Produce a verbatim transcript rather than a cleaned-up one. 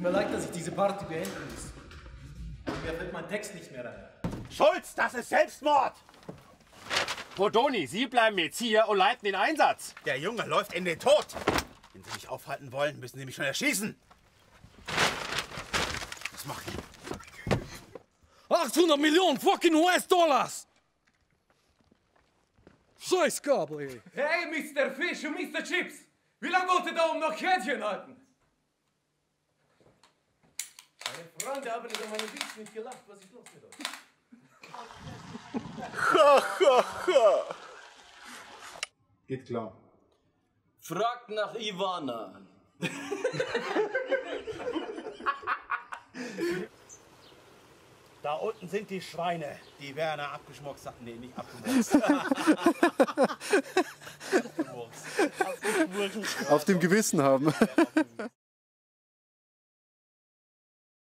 Tut mir leid, dass ich diese Party beenden muss. Aber mir fällt mein Text nicht mehr rein. Schulz, das ist Selbstmord! Bodoni, Sie bleiben jetzt hier und leiten den Einsatz. Der Junge läuft in den Tod. Wenn Sie mich aufhalten wollen, müssen Sie mich schon erschießen. Was macht ihr? achthundert Millionen fucking U S-Dollars! Scheiß Kabel, ey. Hey, Mister Fish und Mister Chips! Wie lange wollt ihr da oben noch Händchen halten? Meine Freunde haben über meine Witze nicht gelacht. Was ist los mit euch? Ha, ha, ha. Geht klar. Fragt nach Ivana. Da unten sind die Schweine, die Werner abgeschmockt hatten. Nee, nicht abgemurkst. Auf dem Gewissen haben.